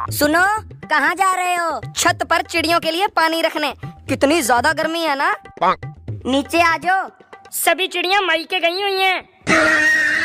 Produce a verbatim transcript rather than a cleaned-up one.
सुनो, कहाँ जा रहे हो? छत पर चिड़ियों के लिए पानी रखने। कितनी ज्यादा गर्मी है ना। नीचे आ जाओ। सभी चिड़िया मई के गई हुई हैं।